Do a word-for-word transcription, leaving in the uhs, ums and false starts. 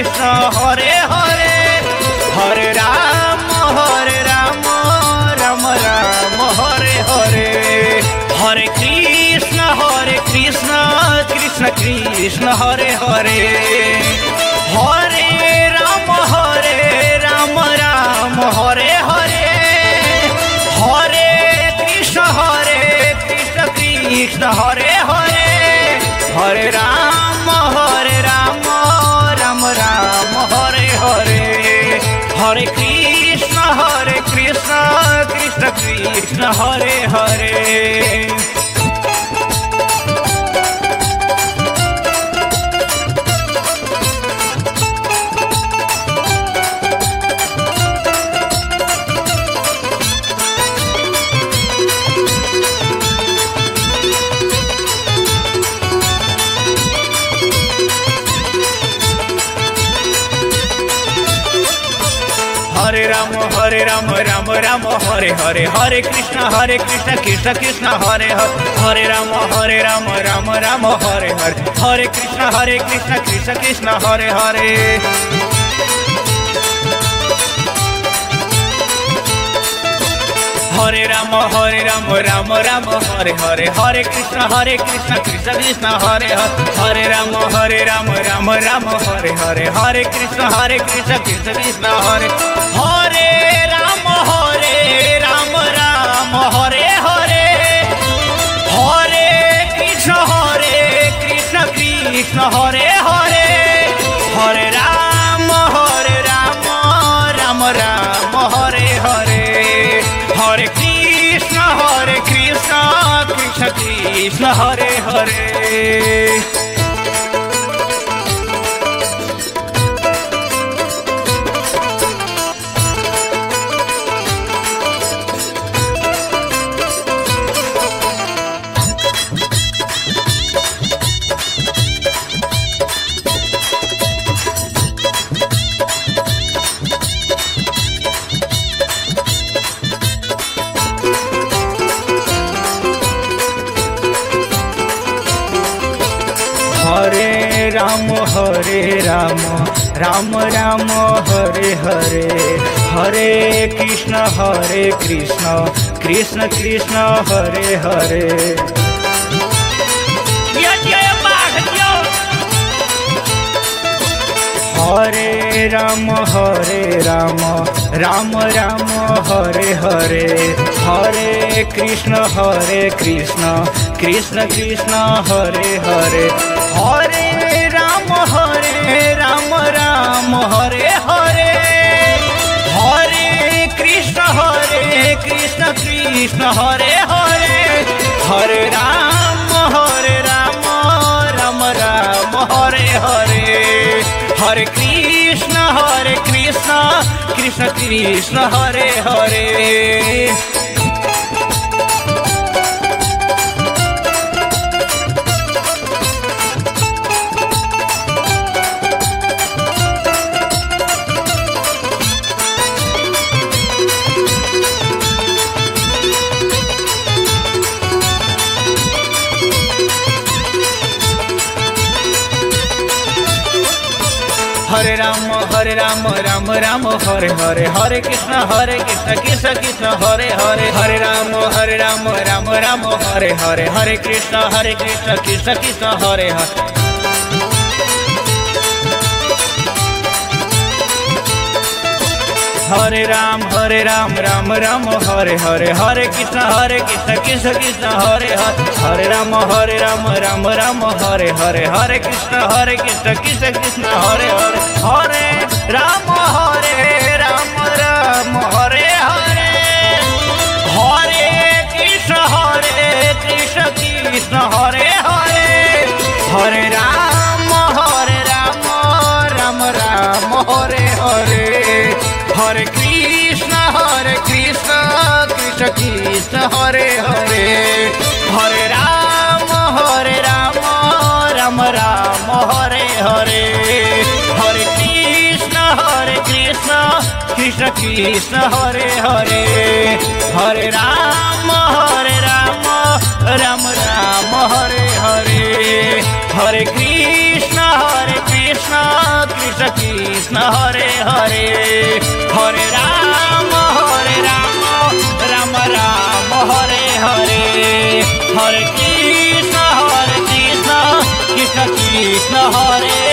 Krishna Hare Hare Hare Ram Hare Ram Ram Ram Hare Hare Hare Krishna Hare Krishna Krishna Krishna Hare Hare Hare Ram Hare Ram Ram Hare Hare Hare Krishna Hare Krishna Krishna Hare Hare Hare Ram Hare Ram Ram Ram Hare Hare Hare Krishna Hare Krishna Krishna Krishna Hare Hare Hare Ram Hare Ram Ram Ram Hare Hare Hare Krishna Hare Krishna Krishna Krishna Hare Hare Hare Ram Hare Ram Ram Ram Hare Hare Hare Krishna Hare Krishna Krishna Krishna Hare Hare Hare Ram Hare Ram Ram Ram Hare Hare Hare Krishna Hare Krishna Krishna Krishna Hare Hare Hare Ram Hare Ram Ram Ram Hare Hare Hare Krishna Hare Krishna Krishna Krishna Hare Hare Ram Hare Ram Ram Hare Hare Hare Krishna Hare Krishna Krishna Hare Hare Hare Ram Hare Ram Ram Ram Hare Hare Hare Krishna Hare Krishna Krishna Krishna Hare Hare Hare Ram Hare Ram Ram Ram Hare Hare Hare Krishna Hare Krishna Krishna Krishna Hare Hare Hare Ram Hare Ram Ram Ram Hare Hare Hare Krishna Hare Krishna Krishna Krishna Hare Hare Hare Ram Hare Ram Ram Hare Hare Hare Krishna Hare Krishna Krishna Hare Hare Hare Ram Hare Ram Ram Ram Hare Hare Hare Krishna Hare Krishna Krishna Krishna Hare Hare Hare Ram Hare Ram Ram Ram Hare Hare Hare Krishna Hare Krishna Krishna Krishna Hare Hare Hare Ram Hare Ram Ram Ram Hare Hare Hare Krishna Hare Krishna Krishna Krishna Hare Hare Hare Ram Hare Ram Ram Ram Hare Hare Hare Krishna Hare Krishna Krishna Krishna Hare Hare Hare Ram Hare Ram Ram Ram Hare Hare Hare Krishna Hare Krishna Krishna Krishna Hare Hare Hare Ram Hare Ram Ram Hare Hare Hare Krishna Hare Krishna Krishna Hare Hare Hare Ram Hare Ram Ram Ram Hare Hare Hare Krishna Hare Krishna Krishna Krishna Hare Hare Hare Ram Hare Ram Ram Ram Hare Hare Hare Krishna Hare Krishna Krishna Krishna Hare Hare Hare Ram Hare Ram Ram Ram Hare Hare Hare Krishna Hare Krishna Krishna Krishna Krishna Hare Hare Hare Ram Hare Ram Ram Ram Hare Hare Hare Krishna Hare Krishna Krishna Krishna Hare